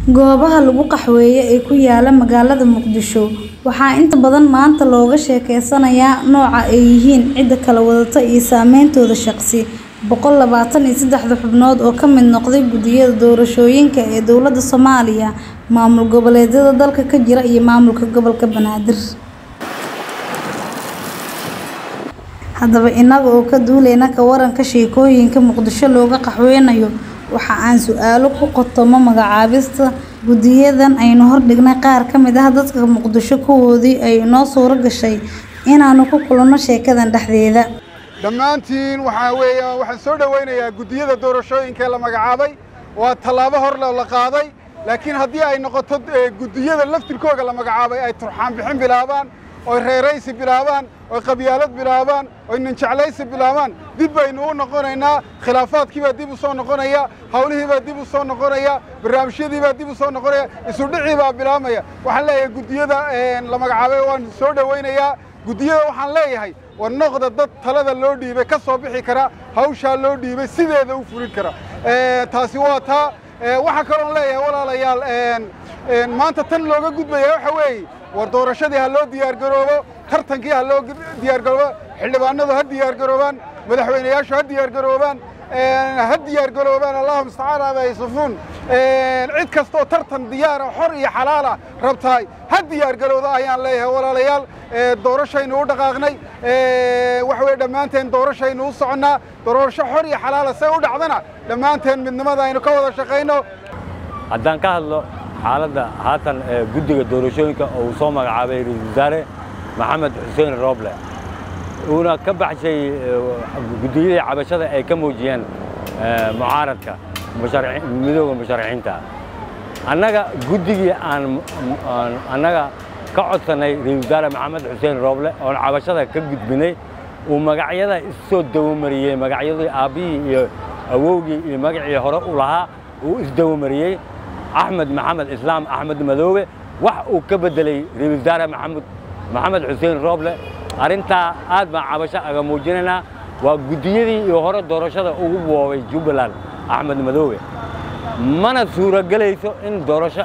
goobaha lagu qaxweeyo ee ku yaala magaalada Muqdisho waxaa inta badan maanta looga sheekeysanayaa nooca ay yihiin cidda kala wadata iyo saameyntooda shaqsi 123 xubnood oo ka mid noqday gudiyada doorashooyinka ee dowladda Soomaaliya maamul goboleedyada dalka ka jira iyo maamulka gobolka Banaadir haddaba inaga oo ka duuleyna ka waranka sheekooyinka Muqdisho looga qaxweynayo waxa aan su'aalo ku qotomo magacaabista gudiyadan aynu hordhignay qaar ka mid ah dadka Muqdisho kuwoodii ay noo suura gashay inaanu ku kulano sheekadan dhexdeeda dhammaantiin waxaan soo dhaweynayaa gudiyada doorashooyinka la magacaabay waa talaabo hor la qaaday laakiin haddii ay noqoto gudiyada laftirkooda la magacaabay ay turxaan bixin bilaabaan oo reeraysi bilaabaan oo qabyaalad bilaabaan oo nin jeclaysi bilaabaan dib baynu u noqonaynaa khilaafaadkii baa dib u soo noqonaya hawlihii baa dib u soo noqonaya barnaamijyadii baa dib u soo noqonaya isu dhicii baa bilaabmaya waxaan leeyahay gudiyada la magacaabay waan soo dhaweynayaa gudiyada waxaan leeyahay war noqda dad talada loo dhiibay ka soo bixi kara hawshaa loo dhiibay sideeda u fulin kara taasi waa taa waxa kaloon leeyahay walaalayaal maanta tan looga gudbaya waxa weeye war doorashadii ha loo diyaar garoobo tartankii ha loo diyaar garoobo xildhibaanadu ha diyaar garoobaan madaxweynayaashu ha diyaar garoobaan allahumma musta'aan ama yasufuun cid kasta oo tartan diyaar ah xor iyo xalaal ah rabtaay ha diyaar garowda ayaan leeyahay walaalayaal doorashaynu u dhaqaaqnay waxa weeye dhammaanteen doorashaynu u soconnaa doorasho xor iyo xalaal ah say u dhacdana dhammaanteen midnimada aynu ka wada shaqayno haddaan ka hadlo xaaladda haatan guddiga doorashooyinka oo uu soo magacaabay ra'iisul wasaare maxamed xuseen rooble uuna ka baxshay guddiyadii cabashada ay ka muujiyeen mucaaradka midowga musharaxiinta annaga guddigii annaga ka codsanay ra'iisul wasaare maxamed xuseen rooble oon cabashada ka gudbinay uu magacyada isoo dawamariyey magacyadii aabbihii iyo awowgii iyo magacii hore u lahaa uu isdawamariyey أحمد محمد إسلام أحمد مدوبة وح وكبدلي رئيس محمد حسين روبله أرنتا أدم عبشة أجموجيننا وجديدي يهرب دورشة أوبوا جبلان أحمد مدوبة من الصورة جلسوا إن دورشة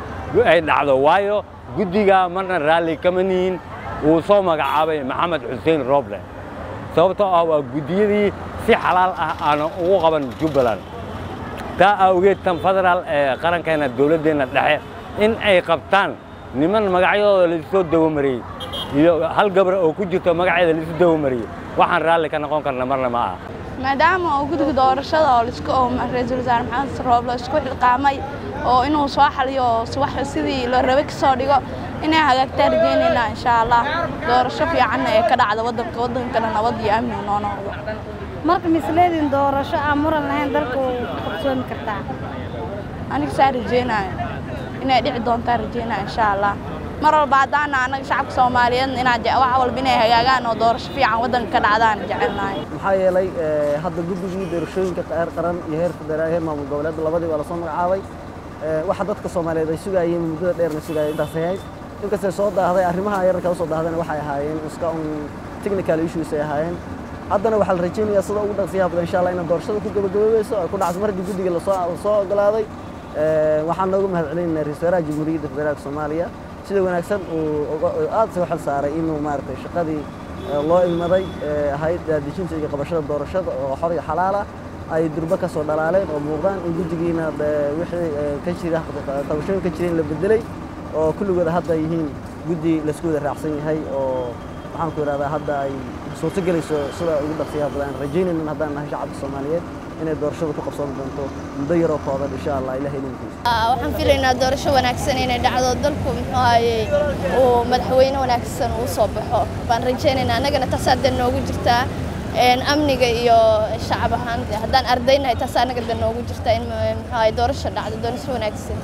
على وايو جديجا من رالي كمنين وصوم عبي محمد حسين روبله سبته أو جديدي في حلال أنا أوقبن جبلان تا أوجد تنفذر قرن كانت الدولة دينا لحية إن أي قبطان نمن مقعيض اللي يسود دومري هل قبر أو كجت مقعيض اللي يسود دومري وحن رالي كان قون كنا مرنا معه ما دام وجود دورشة أو لسكو رئيس الوزراء محمد روبله لسكو القامي أو إنه صاح ليو صاح سيدي للربك صادقة إنه هذا كتير جينا إن شاء الله دورشة في عنا كذا على وضع كنا نودي أمن ونانا marka misleedin doorasho amuran lahayn dalku qabsoon kartaa aniga saar rajeenayo inay dhici doonto rajeenayo insha Allah mar walba hadana anaga shacabka Soomaaliyeed wax walba inay hagaagaan oo doorasho fiican wadanka ka dhacdaan jecelnahay maxaa yeelay hadda guddigii doorashooyinka qaran iyo heer federaal heer maamul goboleed labadii waa la soo magacaabay waxa dadka Soomaaliyeed ay sugayeen muddada dheer sugayeen intaas yahay inkastoo soo daahday arrimaha yarka soo daahdan waxay ahaayeen iska technical issues ay ahaayeen haddana waxaa la rajeynayaa sida ugu dhaqsiyaha badan insha Allah in doorashada ku gabagabeyso ay ku dhacdo markii guddiga la soo ogolaaday waxaan noogu mahadcelinaynaa ra'iisul wasaaraha Jamhuuriyadda Federaalka Soomaaliya sida wanaagsan oo aad soo xal saaray inuu maartay shaqadii loo ilmaday hay'adda dejinta iyo qabashada doorashada oo xor iyo xalaal ah ay durba ka soo dhalaaleen oo muuqdaan in guddigiina wixii ka jira tabashooyin ka jireen la bedelay oo kulligood hadda yihiin guddi la isku wada raacsan yahay oo waxaan ku yiraahdaa hadda ay suurto galayso sida ugu dhaqsiyaha badan rajaynayna haddaan nahay shacabka Soomaaliyeed inay doorashada ku qabsan doonto muddo yar oo kooban insha Allah ilaahay idinkiisa waxaan filaynaa doorasho wanaagsan inay dhacdo dalku muxuu ahaayay oo madaxweyne wanaagsan uu soo baxo baan rajaynaynaa anagana tasaaddan noogu jirtaa amniga iyo shacab ahaan haddaan ardaynahay taas anaga dan noogu jirtaa in muxuu ahaayay doorasho dhacdo doorasho wanaagsan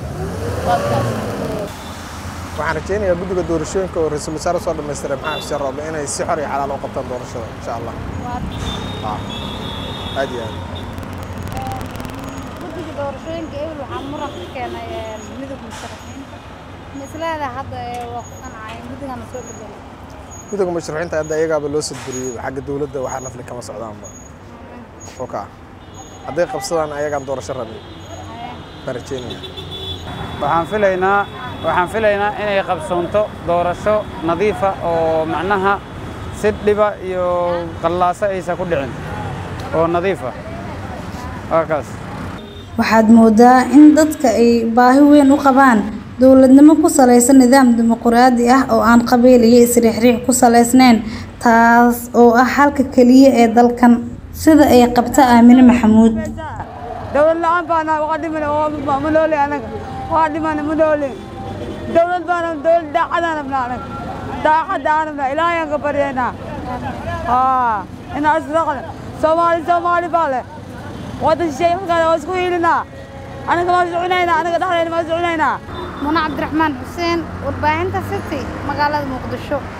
waxaan rajaynayaa guddiga doorashooyinka oo ra'iisul wasaare soo dhameystiray maxamed xuseen rooble inay si xor iyo xalaal u qabtaan doorashada insha Allah aad iyo aad guddiga doorashooyinka waxaa muran ka keenay midowga musharaxiinta mislaada hadda waqtan ay guddigan soo bedelay midowga musharaxiinta hadda iyagaaba loo sadburiyay xagga dawladda waxaa nafli kama socdaanba hadday qabsadaan ayagaan doorasho rabin ka rajeynaya. waxaan filaynaa inay qabsoonto doorasho nadiif ah oo macnaha si dhiba iyo qallaasa aysan ku dhicin oo nadiif ah. Halkaas waxaad moodaa in dadka ay baahi weyn u qabaan dowladnimo ku salaysan nidaam dimuqraadi ah oo aan qabiil iyo isriixriix ku salaysnayn, taas oo ah halka kaliya ee dalkan, sida ay qabta Aamine Maxamuud. dowlad la'aan baana waqadimana oo manooli anaga waqadimana manooli dowlad baana dowlad daacadana banaanag daacadana ilaahay aan ka baryayna ina asraqna Soomaali baale wada sheekada oo isku hiilina anaga ma soconayna anaga dhaxlayna ma soconayna. Muna Cabdiraxmaan Xuseen, warbaahinta City, magaalada Muqdisho.